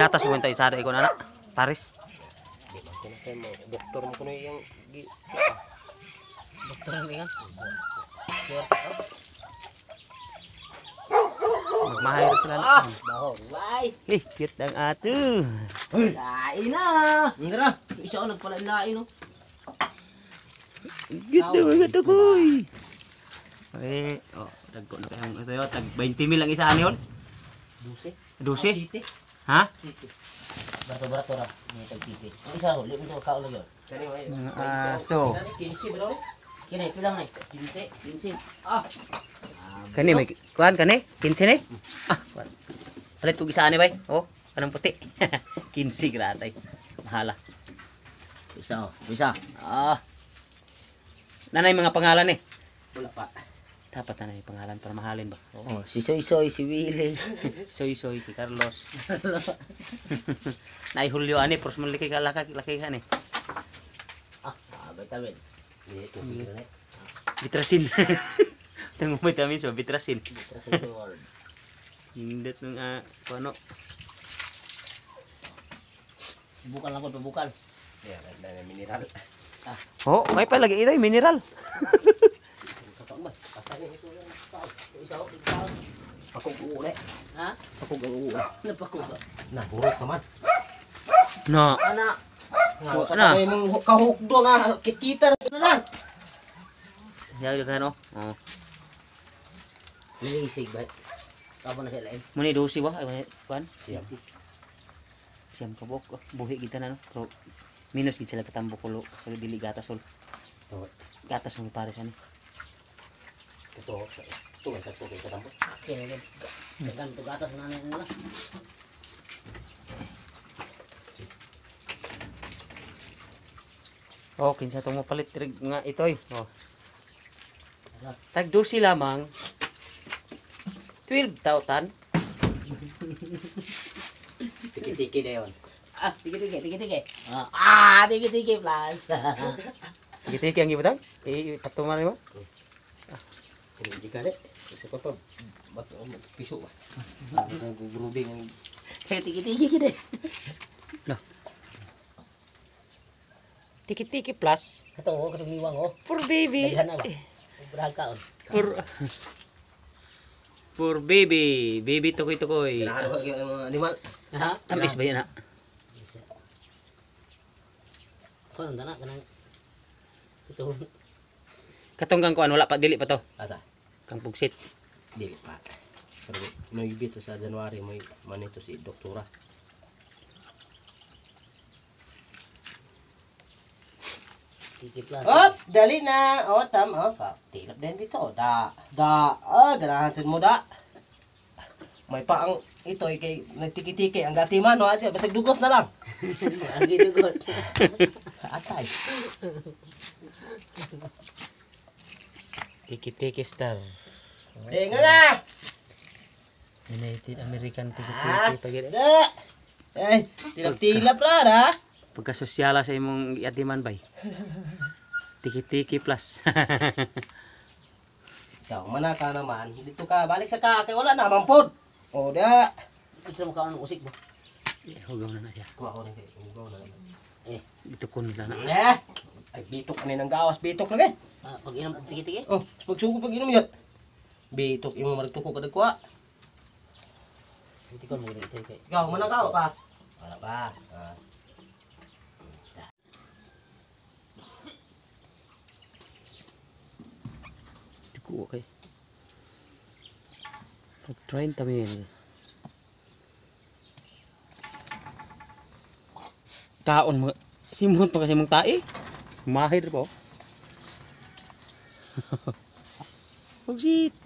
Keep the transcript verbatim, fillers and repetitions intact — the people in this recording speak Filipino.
gatas mo tayo sada ko na Paris. Di man ko na kay mo doktor mo kuno yang gi. Doktor ang ikan. Magmahir sila na. Baho, wai. Eh, cute ang ato. Lain na. Ngira, isa ko nagpalain no. Cute na mga tukoy. Eh, oh, dagko na kayong ito yun. Tag twenty mil ang isa ano yun? Duse. Duse? City. Ha? City. Barato-barato ra. May tag city. Ang isa ho, limo ka ulo yun. Kani wa. Ah, so. quince bro. Kini pilang nay? quince, quince. Ah. Kani may kuan kani? quince ni? Ah, kuan. Palit ko isa ani bay. Oh, kanang puti. quince gratay. Mahala. Isa, isa. Ah. Nanay mga pangalan eh. Wala pa. Dapat na yung pangalan para mahalin ba? Oh, si Soy Soy, si Willie. Soy Soy, si Carlos. Nay Julio ani, pros man laki ka laki laki ka ni. Ah, vitamin. Ito bigla. Bitrasin. Tang vitamin so bitrasin. Bitrasin word. Hindat ng ah, ano? Bukan lang ko bukan. Ya, ada mineral. Ah. Oh, may pa lagi ito mineral. Pakog uule. Ha? Pakog ang uule. Napakog. Naburot naman. No. Ana. Ana. May mong kahukdo na kikita na lang. Ya udah kan oh. Oh. Niisig ba? Kapo na sila eh. Muni dosi ba? Ay kuan. Siyam. Siyam kabok. Buhi kita na no. Pero minus gid sila katambok kulo sa dili gatas ol. Oh. Gatas mo pares ani. Ito. Ito ang sakto kay katambok. Okay, okay. Dagan to gatas na nila. Oh, kinsa tong mapalit rig nga itoy. Oh. Tag dosi lamang. twelve thousand. Tiki-tiki na yun. Ah, tiki-tiki, tiki-tiki. Ah, tiki-tiki plus. Tiki-tiki ang gibutang? Eh, patuman mo? Hindi ka rin. Isa pa pa. Bato mo, piso ba? Nag-grooving ang... Kaya tiki-tiki ka rin. No. Tiki-tiki plus. Ito ko, katong niwang ko. For baby. Daghan na ba? Berhal ka on. For... For baby. Baby tukoy-tukoy. Kailangan ko yung mga animal. Ha? Tamis ba yan ha? Kung ano na, kanang... Ito. Katunggang ko ano, wala pa, dili pa to. Ata? Kang pugsit. Dili pa. Pero may bito sa January, may manito si Doktora. Op, dali na. O, tam, o. Tilap din dito. Da, da, ah, ganahan mo da. May pa ang ito, kay nagtiki-tiki. Ang gatiman, no? Basta dugos na lang. Ang dugos. Atay. Tiki-tiki star. Eh, nga na! United American tiki-tiki pagid. Da! Eh, tilap-tilap lang, ha? Pagkasosyala sa imong iatiman bay. Tiki-tiki plus. Ikaw, mana ka naman. Dito ka, balik sa ka. Kaya wala naman pod. O, da. Gusto mo ka ng usik ba? Eh, hugaw na na siya. Kuha ko na kayo. Hugaw na naman. Eh. Ito ko nila na. Eh. Ay, bitok ka ng gawas. Bitok lagi. Ah, pag inom, tiki-tiki? Oh, pag sugo pag inom yan. Bitok, yung maragtuko ka nagkuha. Hindi ko mo ito. Ikaw, mana ka pa? Wala pa. Ah. Okay. Tag thirty mil. Kaon mo. Simhon pa kasi mong tae. Mahir po. Pugsit.